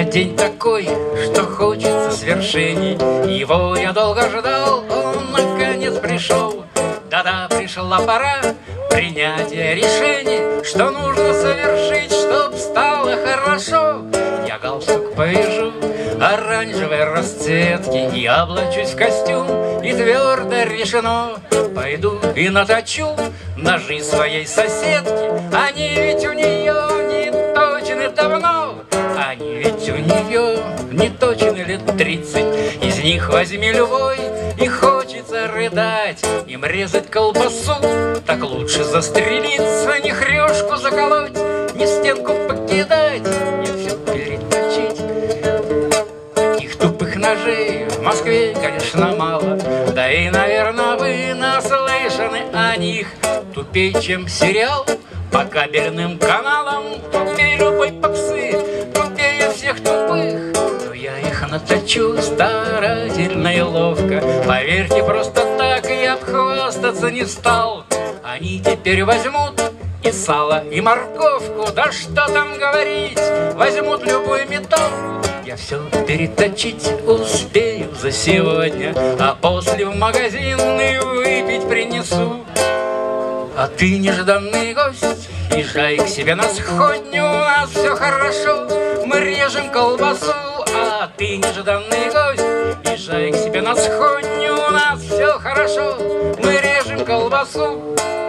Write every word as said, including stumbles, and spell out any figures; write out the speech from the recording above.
день такой, что хочется свершений. Его я долго ждал, он наконец пришел. Да-да, пришла пора принятия решений, что нужно совершить, чтоб стало хорошо. Я галстук повяжу оранжевой расцветки и облачусь в костюм, и твердо решено пойду и наточу ножи своей соседки. Они ведь у нее не точены давно, они ведь у нее не точены лет тридцать. Из них возьми любой, и хочется рыдать, им резать колбасу, так лучше застрелиться, не хрюшку заколоть, не стенку покидать, не все переточить. Таких тупых ножей в Москве, конечно, мало, да и, наверное, вы наслышаны о них. Тупей, чем сериал по кабельным каналам, тупей любой попсы, тупее всех тупых. Но я их наточу старательно и ловко, поверьте, просто так я обхвастаться не стал. Они теперь возьмут и сало, и морковку, да что там говорить, возьмут любой металл. Я все переточить успею за сегодня, а после в магазин и выпить принесу. А ты, нежданный гость, езжай к себе на сходню, у нас все хорошо, мы режем колбасу. А ты, нежданный гость, езжай к себе на сходню, у нас все хорошо, мы режем колбасу.